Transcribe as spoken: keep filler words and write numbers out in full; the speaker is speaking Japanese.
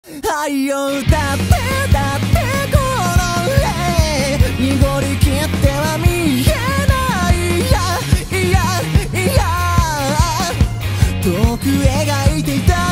はいよだってだってこの絵濁りきっては見えないいやいやいや遠く描いていた